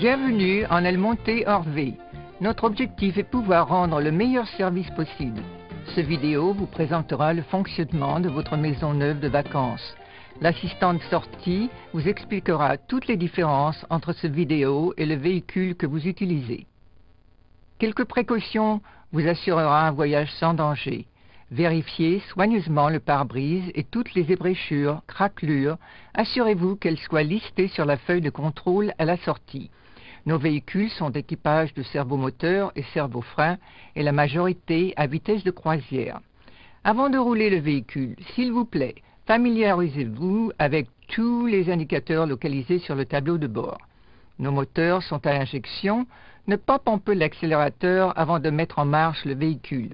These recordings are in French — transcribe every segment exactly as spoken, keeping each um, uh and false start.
Bienvenue en El Monte Orvé. Notre objectif est pouvoir rendre le meilleur service possible. Cette vidéo vous présentera le fonctionnement de votre maison neuve de vacances. L'assistante sortie vous expliquera toutes les différences entre cette vidéo et le véhicule que vous utilisez. Quelques précautions vous assurera un voyage sans danger. Vérifiez soigneusement le pare-brise et toutes les ébréchures, craquelures. Assurez-vous qu'elles soient listées sur la feuille de contrôle à la sortie. Nos véhicules sont équipages de servomoteurs et servofreins et la majorité à vitesse de croisière. Avant de rouler le véhicule, s'il vous plaît, familiarisez-vous avec tous les indicateurs localisés sur le tableau de bord. Nos moteurs sont à injection. Ne pompe un peu l'accélérateur avant de mettre en marche le véhicule.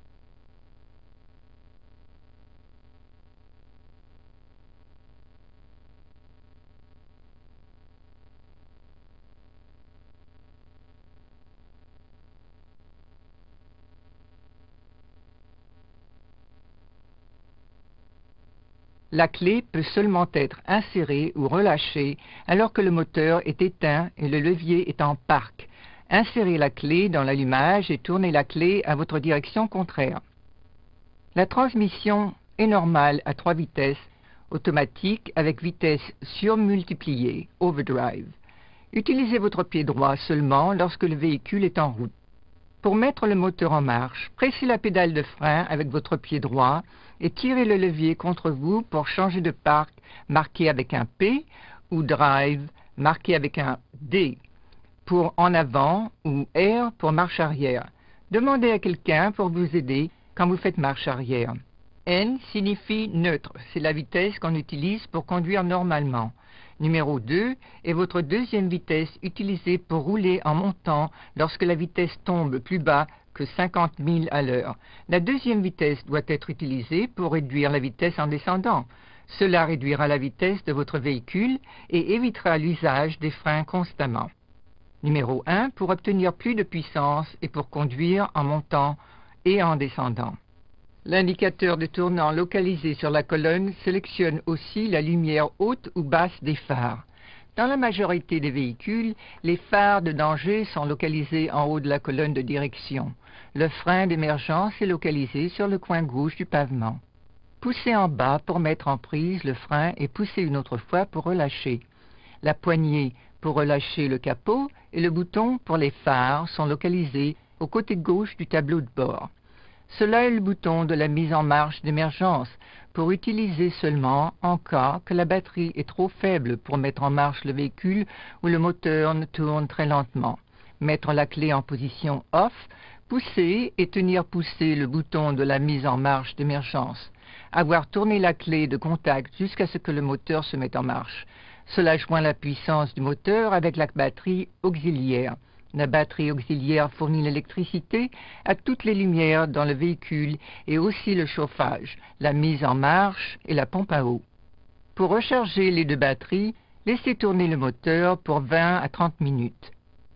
La clé peut seulement être insérée ou relâchée alors que le moteur est éteint et le levier est en parc. Insérez la clé dans l'allumage et tournez la clé à votre direction contraire. La transmission est normale à trois vitesses, automatique avec vitesse surmultipliée, overdrive. Utilisez votre pied droit seulement lorsque le véhicule est en route. Pour mettre le moteur en marche, pressez la pédale de frein avec votre pied droit et tirez le levier contre vous pour changer de parc marqué avec un P ou drive marqué avec un D pour en avant ou R pour marche arrière. Demandez à quelqu'un pour vous aider quand vous faites marche arrière. N signifie neutre, c'est la vitesse qu'on utilise pour conduire normalement. Numéro deux est votre deuxième vitesse utilisée pour rouler en montant lorsque la vitesse tombe plus bas que cinquante milles à l'heure. La deuxième vitesse doit être utilisée pour réduire la vitesse en descendant. Cela réduira la vitesse de votre véhicule et évitera l'usage des freins constamment. Numéro un pour obtenir plus de puissance et pour conduire en montant et en descendant. L'indicateur de tournant localisé sur la colonne sélectionne aussi la lumière haute ou basse des phares. Dans la majorité des véhicules, les phares de danger sont localisés en haut de la colonne de direction. Le frein d'émergence est localisé sur le coin gauche du pavement. Poussez en bas pour mettre en prise le frein et poussez une autre fois pour relâcher. La poignée pour relâcher le capot et le bouton pour les phares sont localisés au côté gauche du tableau de bord. Cela est le bouton de la mise en marche d'émergence pour utiliser seulement en cas que la batterie est trop faible pour mettre en marche le véhicule ou le moteur ne tourne très lentement. Mettre la clé en position off, pousser et tenir poussé le bouton de la mise en marche d'émergence. Avoir tourné la clé de contact jusqu'à ce que le moteur se mette en marche. Cela joint la puissance du moteur avec la batterie auxiliaire. La batterie auxiliaire fournit l'électricité à toutes les lumières dans le véhicule et aussi le chauffage, la mise en marche et la pompe à eau. Pour recharger les deux batteries, laissez tourner le moteur pour vingt à trente minutes.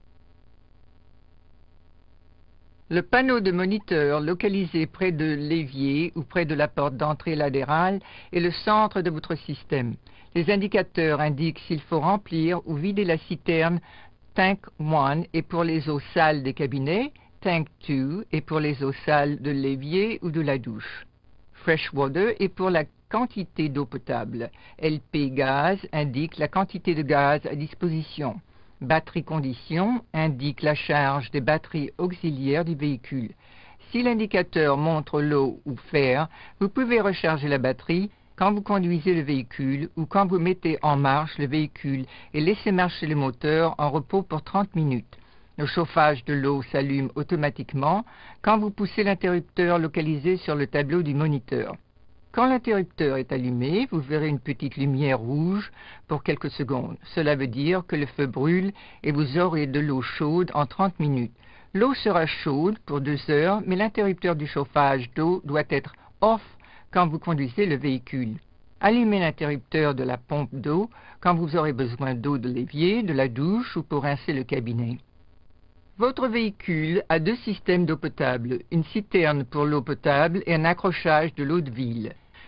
Le panneau de moniteur localisé près de l'évier ou près de la porte d'entrée latérale est le centre de votre système. Les indicateurs indiquent s'il faut remplir ou vider la citerne. Tank un est pour les eaux sales des cabinets, Tank deux est pour les eaux sales de l'évier ou de la douche. Freshwater est pour la quantité d'eau potable. L P gaz indique la quantité de gaz à disposition. Batterie condition indique la charge des batteries auxiliaires du véhicule. Si l'indicateur montre l'eau ou fer, vous pouvez recharger la batterie quand vous conduisez le véhicule ou quand vous mettez en marche le véhicule et laissez marcher le moteur en repos pour trente minutes. Le chauffage de l'eau s'allume automatiquement quand vous poussez l'interrupteur localisé sur le tableau du moniteur. Quand l'interrupteur est allumé, vous verrez une petite lumière rouge pour quelques secondes. Cela veut dire que le feu brûle et vous aurez de l'eau chaude en trente minutes. L'eau sera chaude pour deux heures, mais l'interrupteur du chauffage d'eau doit être off quand vous conduisez le véhicule. Allumez l'interrupteur de la pompe d'eau quand vous aurez besoin d'eau de l'évier, de la douche ou pour rincer le cabinet. Votre véhicule a deux systèmes d'eau potable, une citerne pour l'eau potable et un accrochage de l'eau de ville.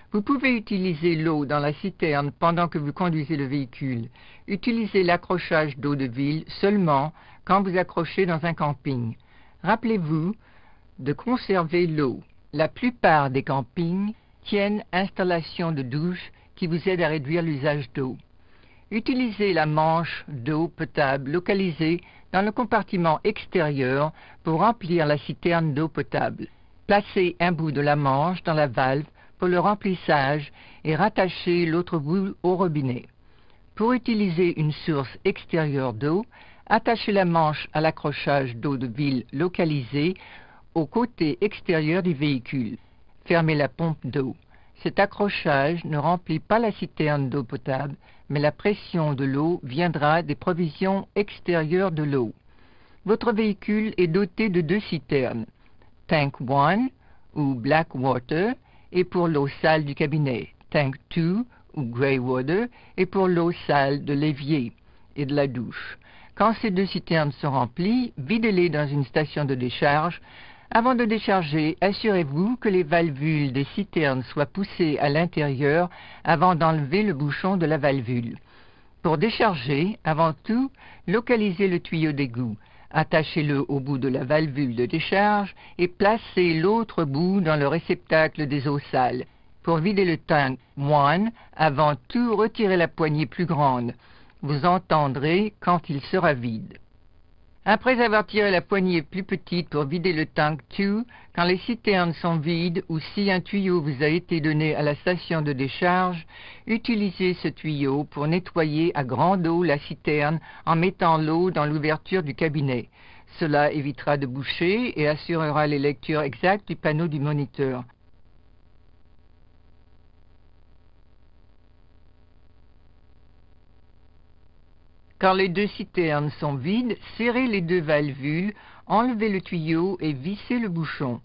Vous pouvez utiliser l'eau dans la citerne pendant que vous conduisez le véhicule. Utilisez l'accrochage d'eau de ville seulement quand vous accrochez dans un camping. Rappelez-vous de conserver l'eau. La plupart des campings tiennent installation de douche qui vous aide à réduire l'usage d'eau. Utilisez la manche d'eau potable localisée dans le compartiment extérieur pour remplir la citerne d'eau potable. Placez un bout de la manche dans la valve pour le remplissage et rattachez l'autre bout au robinet. Pour utiliser une source extérieure d'eau, attachez la manche à l'accrochage d'eau de ville localisé au côté extérieur du véhicule. Fermez la pompe d'eau. Cet accrochage ne remplit pas la citerne d'eau potable, mais la pression de l'eau viendra des provisions extérieures de l'eau. Votre véhicule est doté de deux citernes, Tank un ou Black Water est pour l'eau sale du cabinet, Tank deux ou Grey Water est pour l'eau sale de l'évier et de la douche. Quand ces deux citernes sont remplies, videz-les dans une station de décharge. Avant de décharger, assurez-vous que les valvules des citernes soient poussées à l'intérieur avant d'enlever le bouchon de la valvule. Pour décharger, avant tout, localisez le tuyau d'égout. Attachez-le au bout de la valvule de décharge et placez l'autre bout dans le réceptacle des eaux sales. Pour vider le tank un, avant tout, retirez la poignée plus grande. Vous entendrez quand il sera vide. Après avoir tiré la poignée plus petite pour vider le tank deux, quand les citernes sont vides ou si un tuyau vous a été donné à la station de décharge, utilisez ce tuyau pour nettoyer à grande eau la citerne en mettant l'eau dans l'ouverture du cabinet. Cela évitera de boucher et assurera les lectures exactes du panneau du moniteur. Quand les deux citernes sont vides, serrez les deux valvules, enlevez le tuyau et vissez le bouchon.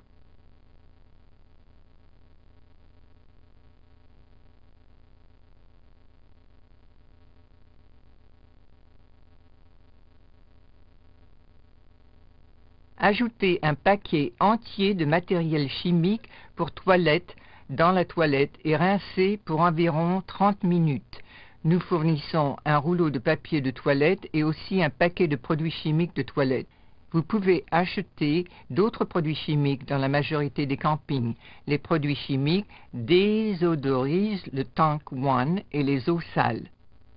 Ajoutez un paquet entier de matériel chimique pour toilette dans la toilette et rincez pour environ trente minutes. Nous fournissons un rouleau de papier de toilette et aussi un paquet de produits chimiques de toilette. Vous pouvez acheter d'autres produits chimiques dans la majorité des campings. Les produits chimiques désodorisent le tank un et les eaux sales.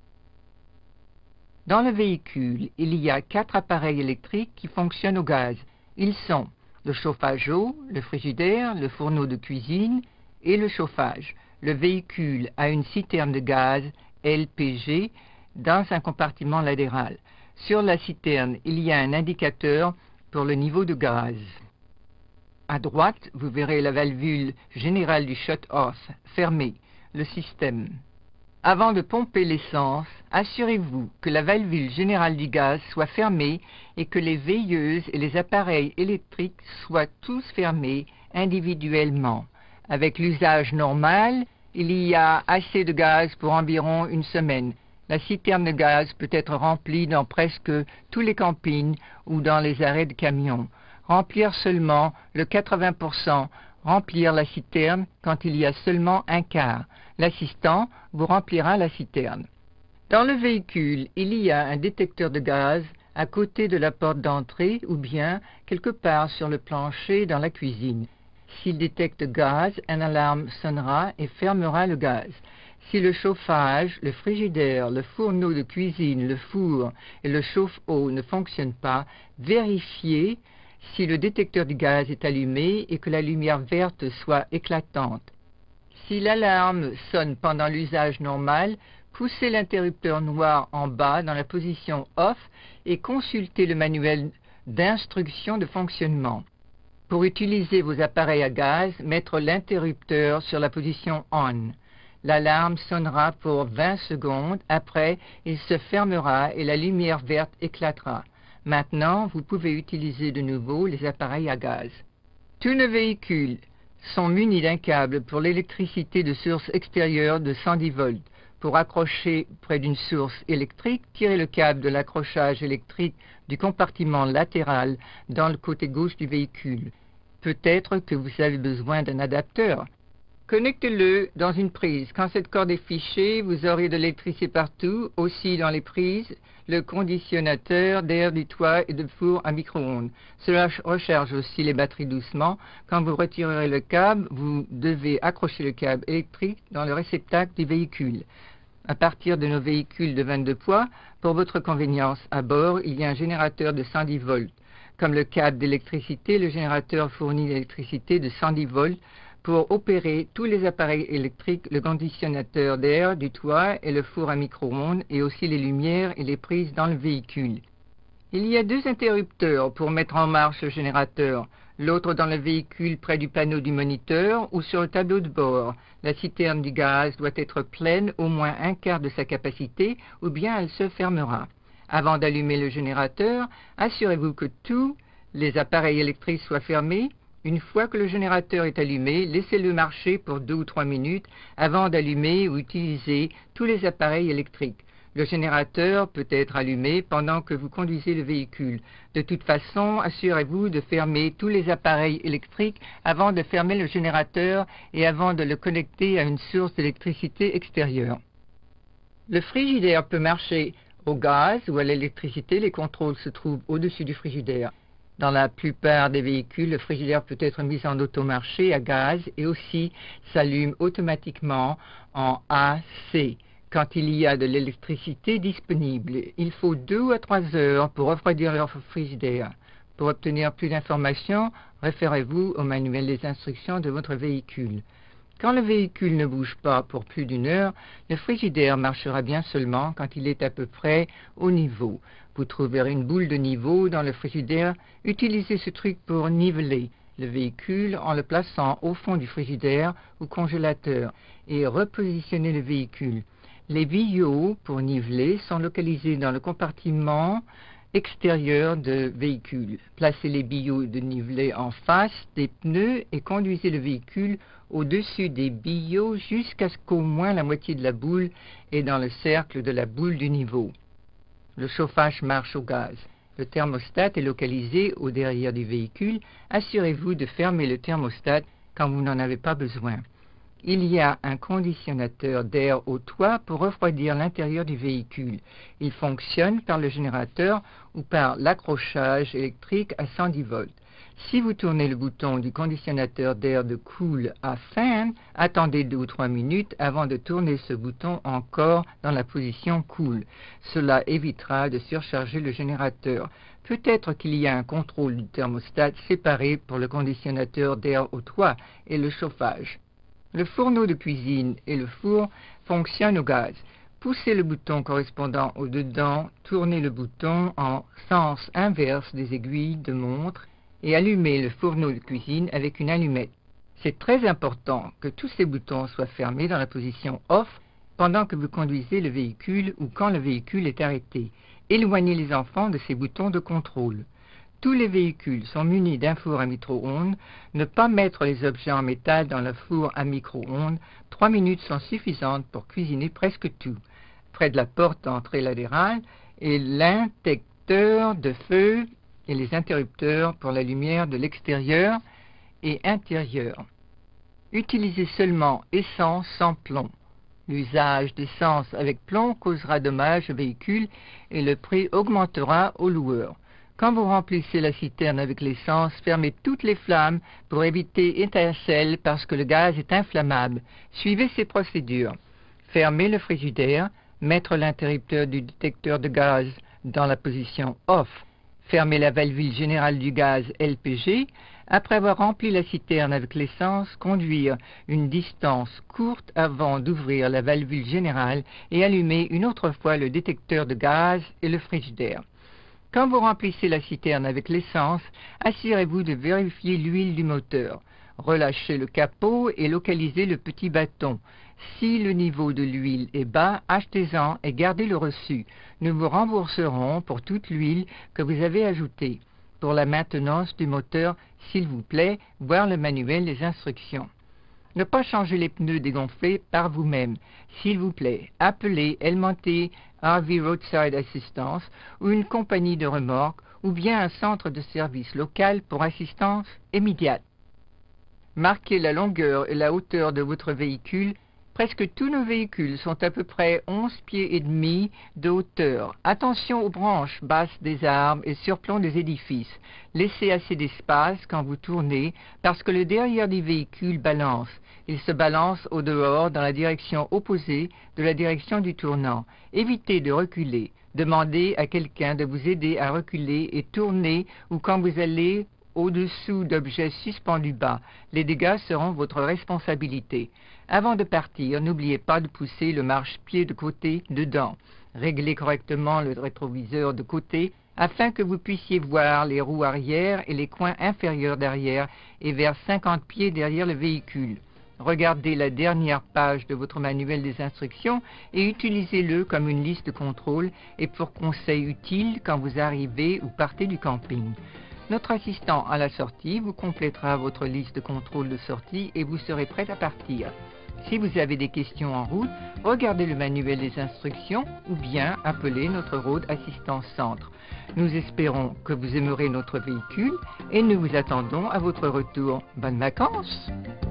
Dans le véhicule, il y a quatre appareils électriques qui fonctionnent au gaz. Ils sont le chauffage eau, le frigidaire, le fourneau de cuisine et le chauffage. Le véhicule a une citerne de gaz L P G dans un compartiment latéral. Sur la citerne, il y a un indicateur pour le niveau de gaz. À droite, vous verrez la valvule générale du shut-off fermée, le système. Avant de pomper l'essence, assurez-vous que la valvule générale du gaz soit fermée et que les veilleuses et les appareils électriques soient tous fermés individuellement. Avec l'usage normal, il y a assez de gaz pour environ une semaine. La citerne de gaz peut être remplie dans presque tous les campings ou dans les arrêts de camions. Remplir seulement le quatre-vingts pour cent, remplir la citerne quand il y a seulement un quart. L'assistant vous remplira la citerne. Dans le véhicule, il y a un détecteur de gaz à côté de la porte d'entrée ou bien quelque part sur le plancher dans la cuisine. S'il détecte gaz, une alarme sonnera et fermera le gaz. Si le chauffage, le frigidaire, le fourneau de cuisine, le four et le chauffe-eau ne fonctionnent pas, vérifiez si le détecteur du gaz est allumé et que la lumière verte soit éclatante. Si l'alarme sonne pendant l'usage normal, poussez l'interrupteur noir en bas dans la position off et consultez le manuel d'instructions de fonctionnement. Pour utiliser vos appareils à gaz, mettre l'interrupteur sur la position on. L'alarme sonnera pour vingt secondes, après il se fermera et la lumière verte éclatera. Maintenant, vous pouvez utiliser de nouveau les appareils à gaz. Tous nos véhicules sont munis d'un câble pour l'électricité de source extérieure de cent dix volts. Pour accrocher près d'une source électrique, tirez le câble de l'accrochage électrique du compartiment latéral dans le côté gauche du véhicule. Peut-être que vous avez besoin d'un adapteur. Connectez-le dans une prise. Quand cette corde est fichée, vous aurez de l'électricité partout, aussi dans les prises, le conditionnateur d'air du toit et de four à micro-ondes. Cela recharge aussi les batteries doucement. Quand vous retirerez le câble, vous devez accrocher le câble électrique dans le réceptacle du véhicule. À partir de nos véhicules de vingt-deux poids, pour votre convenience à bord, il y a un générateur de cent dix volts. Comme le câble d'électricité, le générateur fournit l'électricité de cent dix volts pour opérer tous les appareils électriques, le conditionnateur d'air du toit et le four à micro-ondes, et aussi les lumières et les prises dans le véhicule. Il y a deux interrupteurs pour mettre en marche le générateur, l'autre dans le véhicule près du panneau du moniteur ou sur le tableau de bord. La citerne du gaz doit être pleine, au moins un quart de sa capacité, ou bien elle se fermera. Avant d'allumer le générateur, assurez-vous que tous les appareils électriques soient fermés. Une fois que le générateur est allumé, laissez-le marcher pour deux ou trois minutes avant d'allumer ou utiliser tous les appareils électriques. Le générateur peut être allumé pendant que vous conduisez le véhicule. De toute façon, assurez-vous de fermer tous les appareils électriques avant de fermer le générateur et avant de le connecter à une source d'électricité extérieure. Le frigidaire peut marcher au gaz ou à l'électricité. Les contrôles se trouvent au-dessus du frigidaire. Dans la plupart des véhicules, le frigidaire peut être mis en automarché à gaz et aussi s'allume automatiquement en A C. Quand il y a de l'électricité disponible, il faut deux à trois heures pour refroidir leur frigidaire. Pour obtenir plus d'informations, référez-vous au manuel des instructions de votre véhicule. Quand le véhicule ne bouge pas pour plus d'une heure, le frigidaire marchera bien seulement quand il est à peu près au niveau. Vous trouverez une boule de niveau dans le frigidaire. Utilisez ce truc pour niveler le véhicule en le plaçant au fond du frigidaire ou congélateur et repositionnez le véhicule. Les billots pour niveler sont localisés dans le compartiment extérieur de véhicule. Placez les billots de niveler en face des pneus et conduisez le véhicule au-dessus des billots jusqu'à ce qu'au moins la moitié de la boule est dans le cercle de la boule du niveau. Le chauffage marche au gaz. Le thermostat est localisé au derrière du véhicule. Assurez-vous de fermer le thermostat quand vous n'en avez pas besoin. Il y a un conditionnateur d'air au toit pour refroidir l'intérieur du véhicule. Il fonctionne par le générateur ou par l'accrochage électrique à cent dix volts. Si vous tournez le bouton du conditionnateur d'air de cool à fan, attendez deux ou trois minutes avant de tourner ce bouton encore dans la position cool. Cela évitera de surcharger le générateur. Peut-être qu'il y a un contrôle du thermostat séparé pour le conditionnateur d'air au toit et le chauffage. Le fourneau de cuisine et le four fonctionnent au gaz. Poussez le bouton correspondant au dedans, tournez le bouton en sens inverse des aiguilles de montre et allumez le fourneau de cuisine avec une allumette. C'est très important que tous ces boutons soient fermés dans la position off pendant que vous conduisez le véhicule ou quand le véhicule est arrêté. Éloignez les enfants de ces boutons de contrôle. Tous les véhicules sont munis d'un four à micro-ondes. Ne pas mettre les objets en métal dans le four à micro-ondes. Trois minutes sont suffisantes pour cuisiner presque tout. Près de la porte d'entrée latérale est l'interrupteur de feu et les interrupteurs pour la lumière de l'extérieur et intérieur. Utilisez seulement essence sans plomb. L'usage d'essence avec plomb causera dommage au véhicule et le prix augmentera au loueur. Quand vous remplissez la citerne avec l'essence, fermez toutes les flammes pour éviter étincelles parce que le gaz est inflammable. Suivez ces procédures. Fermez le frigidaire, mettre l'interrupteur du détecteur de gaz dans la position off. Fermez la valvule générale du gaz L P G. Après avoir rempli la citerne avec l'essence, conduire une distance courte avant d'ouvrir la valvule générale et allumer une autre fois le détecteur de gaz et le frigidaire. Quand vous remplissez la citerne avec l'essence, assurez-vous de vérifier l'huile du moteur. Relâchez le capot et localisez le petit bâton. Si le niveau de l'huile est bas, achetez-en et gardez le reçu. Nous vous rembourserons pour toute l'huile que vous avez ajoutée. Pour la maintenance du moteur, s'il vous plaît, voir le manuel des instructions. Ne pas changer les pneus dégonflés par vous-même. S'il vous plaît, appelez El Monte R V Roadside Assistance ou une compagnie de remorques ou bien un centre de service local pour assistance immédiate. Marquez la longueur et la hauteur de votre véhicule. Presque tous nos véhicules sont à peu près onze pieds et demi de hauteur. Attention aux branches basses des arbres et surplomb des édifices. Laissez assez d'espace quand vous tournez parce que le derrière du véhicule balance. Il se balance au dehors dans la direction opposée de la direction du tournant. Évitez de reculer. Demandez à quelqu'un de vous aider à reculer et tourner ou quand vous allez au-dessous d'objets suspendus bas. Les dégâts seront votre responsabilité. Avant de partir, n'oubliez pas de pousser le marchepied de côté dedans. Réglez correctement le rétroviseur de côté afin que vous puissiez voir les roues arrière et les coins inférieurs derrière et vers cinquante pieds derrière le véhicule. Regardez la dernière page de votre manuel des instructions et utilisez-le comme une liste de contrôle et pour conseils utiles quand vous arrivez ou partez du camping. Notre assistant à la sortie vous complétera votre liste de contrôle de sortie et vous serez prêt à partir. Si vous avez des questions en route, regardez le manuel des instructions ou bien appelez notre Road Assistance Centre. Nous espérons que vous aimerez notre véhicule et nous vous attendons à votre retour. Bonnes vacances!